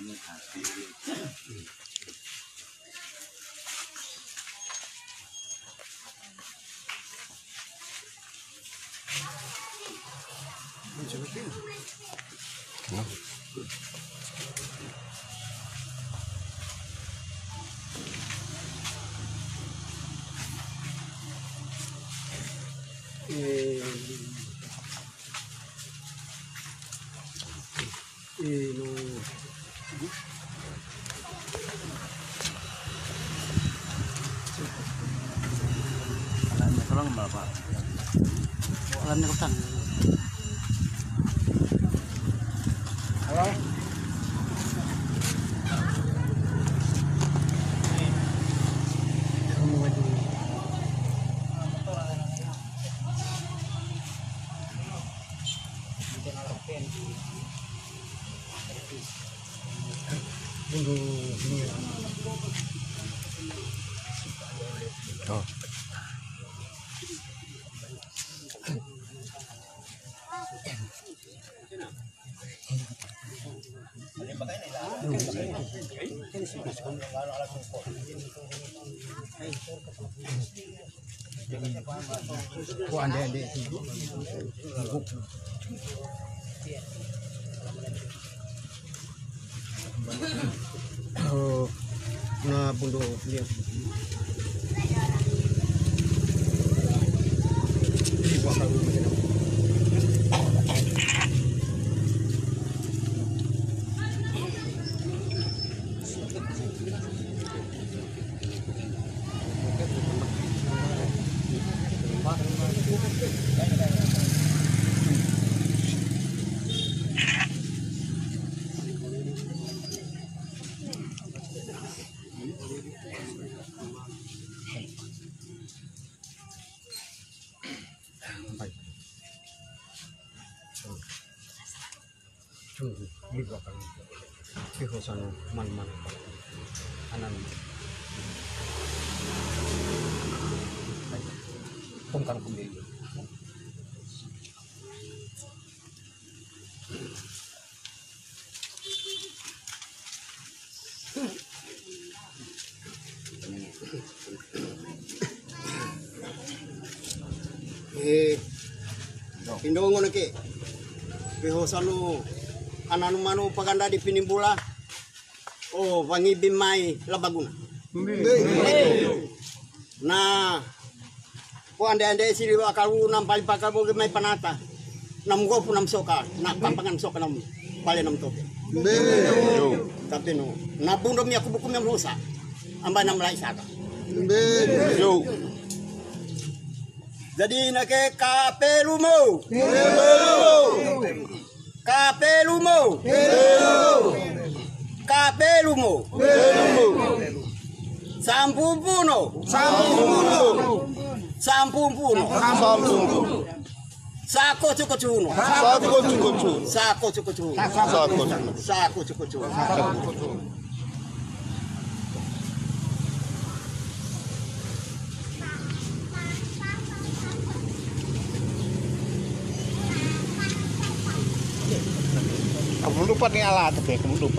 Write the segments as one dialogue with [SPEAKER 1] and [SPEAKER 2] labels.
[SPEAKER 1] Tolong Bapak. Alamnya utang. Halo. Oh.
[SPEAKER 2] Oh, na bundo dia. Di belakang kehosan man-man anan tongkang kembali Indo ngono ki kehosan ananu manu paganda di pinimbula oh wangi bimai labaguna nah ko ande sili akalu nam pali pakal mo may panata nam go nam soka na pampangan soka nam pali nam toke tapi no nabundo mi aku bukum yang rusa amba nam lai saka yo jadi nake kapelumo Kapelumo. Sampumpuno. Sako cukucuno.
[SPEAKER 1] Kamu lupa nih alat, kamu lupa.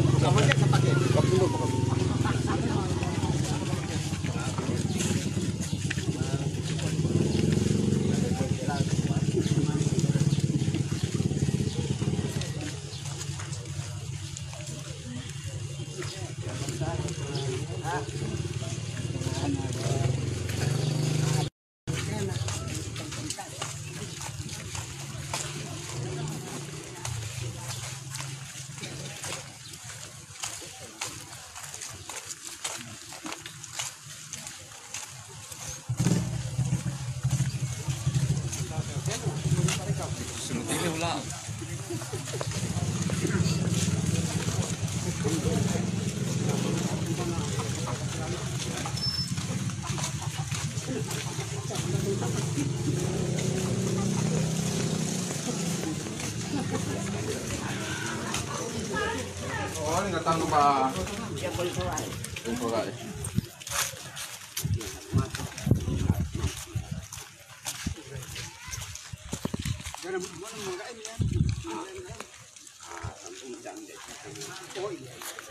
[SPEAKER 3] Oh, nggak tahu Pak. Ya, boleh.
[SPEAKER 2] Oh iya.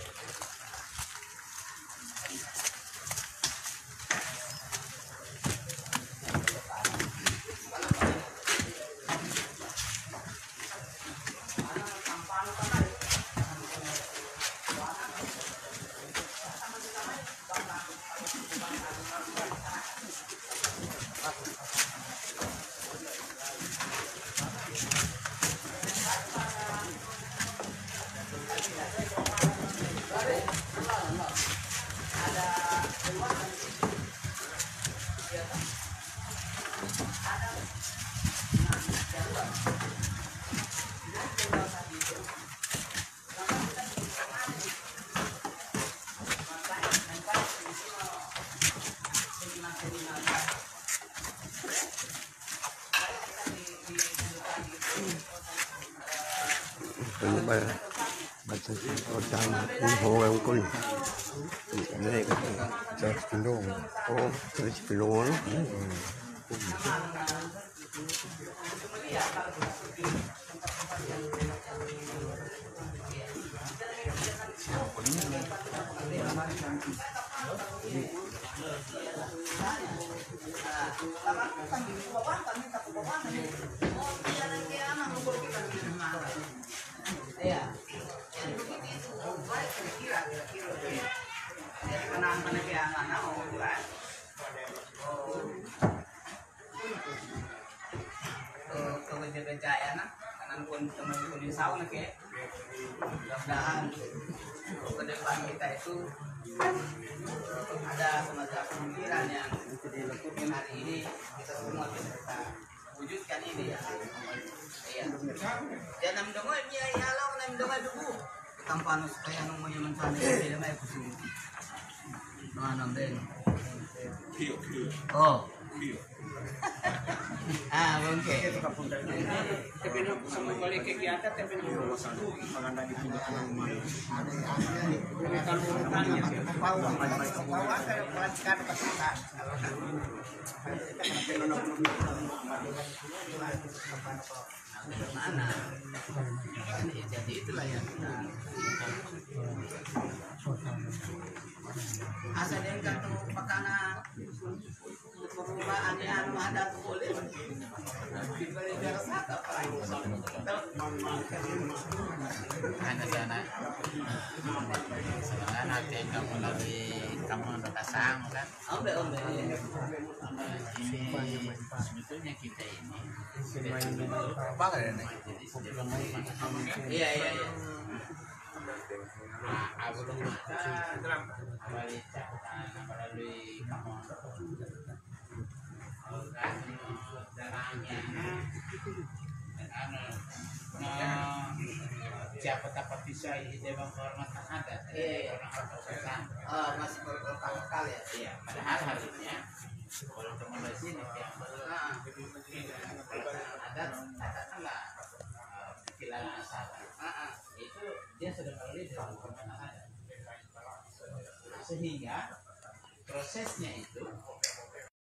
[SPEAKER 4] Baca orang orang kun ini
[SPEAKER 1] Jauh gendong.
[SPEAKER 4] oh terus belum
[SPEAKER 5] mudah-mudahan ke depan kita itu ada semacam pemikiran yang hari ini kita semua bisa wujudkan ini ya. Iya. Dan nam dongoy niya ialaw nam dongoy dugo. Tampano supaya nunggunya mencari dia may kusum. Ano din? Oh. Ah, mungkin.
[SPEAKER 2] Tapi nak sama balik kegiatan tapi nak maganda di pindah ke rumah. Kalau urutannya pau akan pelantikan peserta.
[SPEAKER 5] Mana? Jadi itulah yang kita asal yang kata pakana perubahan yang ada boleh
[SPEAKER 6] Hanya sana sebenarnya nanti kamu lagi kamu udah kasang kan
[SPEAKER 5] ombe
[SPEAKER 6] ini sebetulnya kita ini apa kan
[SPEAKER 5] iya
[SPEAKER 6] aku belum kembali catatan melalui kamu darahnya siapa dapat bisa dewan kehormatan adat orang
[SPEAKER 5] masih berkali-kali ya.
[SPEAKER 6] iya padahal harusnya kalau teman di sini yang adat katakanlah kilang asal itu dia sudah melalui dewan kehormatan adat sehingga prosesnya itu